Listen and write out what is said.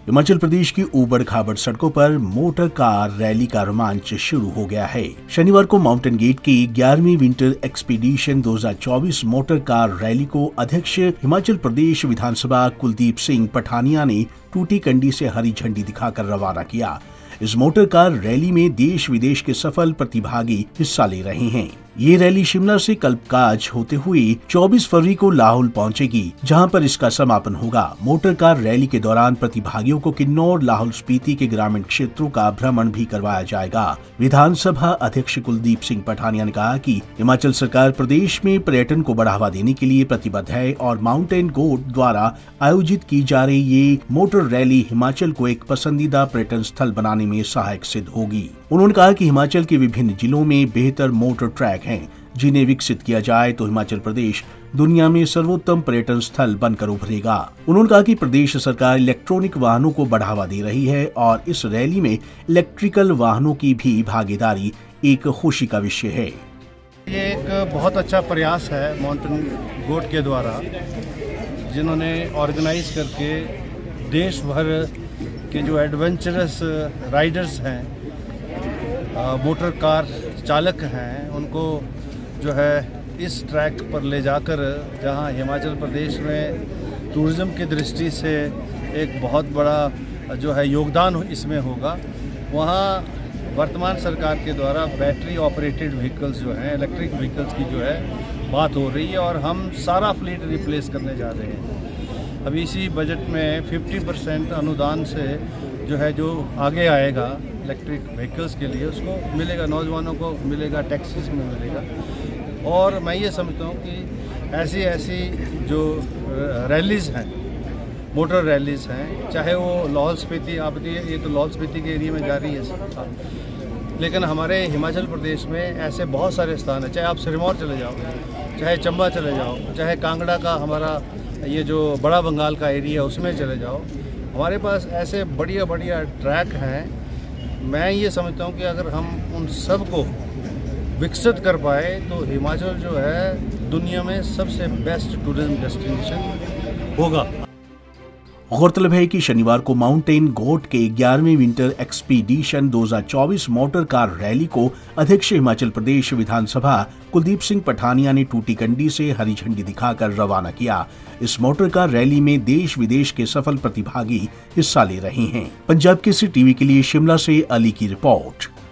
हिमाचल प्रदेश की ऊबड़ खाबड़ सड़कों पर मोटर कार रैली का रोमांच शुरू हो गया है। शनिवार को माउंटेन गेट की 11वीं winter expedition 2024 motor car rally को अध्यक्ष हिमाचल प्रदेश विधानसभा कुलदीप सिंह पठानिया ने टूटी कंडी से हरी झंडी दिखाकर रवाना किया। इस मोटर कार रैली में देश विदेश के सफल प्रतिभागी हिस्सा ले रहे हैं। ये रैली शिमला से कल्पकाज होते हुए 24 फरवरी को लाहौल पहुंचेगी, जहां पर इसका समापन होगा। मोटर कार रैली के दौरान प्रतिभागियों को किन्नौर, लाहौल स्पीति के ग्रामीण क्षेत्रों का भ्रमण भी करवाया जाएगा। विधानसभा अध्यक्ष कुलदीप सिंह पठानिया ने कहा कि हिमाचल सरकार प्रदेश में पर्यटन को बढ़ावा देने के लिए प्रतिबद्ध है और माउंटेन गोट द्वारा आयोजित की जा रही ये मोटर रैली हिमाचल को एक पसंदीदा पर्यटन स्थल बनाने में सहायक सिद्ध होगी। उन्होंने कहा कि हिमाचल के विभिन्न जिलों में बेहतर मोटर ट्रैक हैं, जिन्हें विकसित किया जाए तो हिमाचल प्रदेश दुनिया में सर्वोत्तम पर्यटन स्थल बनकर उभरेगा। उन्होंने कहा कि प्रदेश सरकार इलेक्ट्रॉनिक वाहनों को बढ़ावा दे रही है और इस रैली में इलेक्ट्रिकल वाहनों की भी भागीदारी एक खुशी का विषय है। ये एक बहुत अच्छा प्रयास है माउंटेन गोट के द्वारा, जिन्होंने ऑर्गेनाइज करके देश भर के जो एडवेंचरस राइडर्स हैं, मोटर कार चालक हैं, उनको जो है इस ट्रैक पर ले जाकर, जहां हिमाचल प्रदेश में टूरिज़्म की दृष्टि से एक बहुत बड़ा जो है योगदान इसमें होगा, वहां वर्तमान सरकार के द्वारा बैटरी ऑपरेटेड व्हीकल्स जो हैं, इलेक्ट्रिक व्हीकल्स की जो है बात हो रही है और हम सारा फ्लीट रिप्लेस करने जा रहे हैं। अभी इसी बजट में 50% अनुदान से जो है जो आगे आएगा इलेक्ट्रिक व्हीकल्स के लिए, उसको मिलेगा, नौजवानों को मिलेगा, टैक्सीज में मिलेगा। और मैं ये समझता हूँ कि ऐसी जो रैलीज़ हैं, मोटर रैलीज़ हैं, चाहे वो लाहौल स्पीति, आप ये तो लाहौल स्पीति के एरिया में जा रही है, लेकिन हमारे हिमाचल प्रदेश में ऐसे बहुत सारे स्थान हैं। चाहे आप सिरमौर चले जाओ, चाहे चंबा चले जाओ, चाहे कांगड़ा का हमारा ये जो बड़ा बंगाल का एरिया है उसमें चले जाओ, हमारे पास ऐसे बढ़िया ट्रैक हैं। मैं ये समझता हूँ कि अगर हम उन सब को विकसित कर पाए तो हिमाचल जो है दुनिया में सबसे बेस्ट टूरिज्म डेस्टिनेशन होगा। गौरतलब है कि शनिवार को माउंटेन गोट के 11वीं winter expedition 2024 motor car rally को अध्यक्ष हिमाचल प्रदेश विधानसभा कुलदीप सिंह पठानिया ने टूटी कंडी से हरी झंडी दिखाकर रवाना किया। इस मोटर कार रैली में देश विदेश के सफल प्रतिभागी हिस्सा ले रहे हैं। पंजाब केसरी टीवी के लिए शिमला से अली की रिपोर्ट।